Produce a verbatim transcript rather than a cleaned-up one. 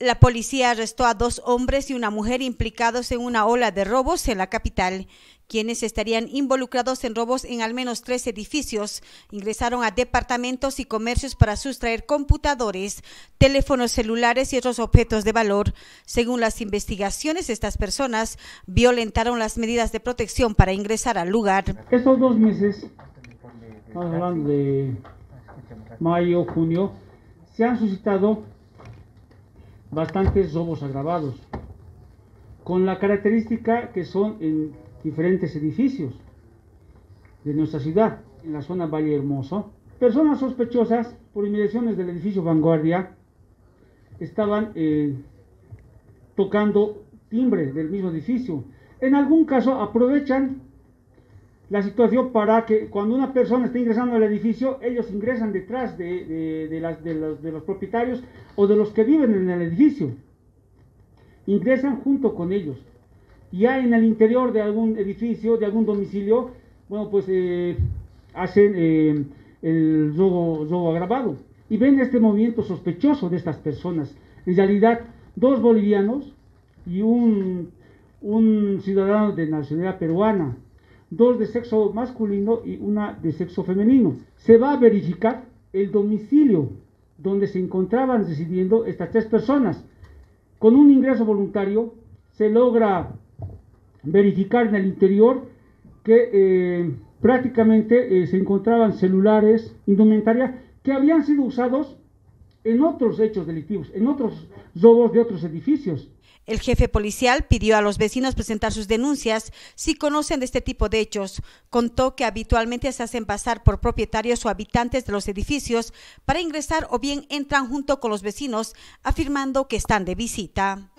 La policía arrestó a dos hombres y una mujer implicados en una ola de robos en la capital, quienes estarían involucrados en robos en al menos tres edificios. Ingresaron a departamentos y comercios para sustraer computadores, teléfonos celulares y otros objetos de valor. Según las investigaciones, estas personas violentaron las medidas de protección para ingresar al lugar. Estos dos meses, estamos hablando de mayo, junio, se han suscitado bastantes robos agravados, con la característica que son en diferentes edificios de nuestra ciudad, en la zona Valle Hermoso. Personas sospechosas por inmediaciones del edificio Vanguardia estaban eh, tocando timbre del mismo edificio. En algún caso aprovechan la situación para que cuando una persona está ingresando al edificio, ellos ingresan detrás de, de, de, las, de, los, de los propietarios o de los que viven en el edificio. Ingresan junto con ellos. Ya en el interior de algún edificio, de algún domicilio, bueno, pues eh, hacen eh, el robo, robo agravado. Y ven este movimiento sospechoso de estas personas. En realidad, dos bolivianos y un, un ciudadano de nacionalidad peruana, dos de sexo masculino y una de sexo femenino. Se va a verificar el domicilio donde se encontraban residiendo estas tres personas. Con un ingreso voluntario se logra verificar en el interior que eh, prácticamente eh, se encontraban celulares, indumentaria, que habían sido usados en otros hechos delictivos, en otros robos de otros edificios. El jefe policial pidió a los vecinos presentar sus denuncias si conocen de este tipo de hechos. Contó que habitualmente se hacen pasar por propietarios o habitantes de los edificios para ingresar o bien entran junto con los vecinos afirmando que están de visita.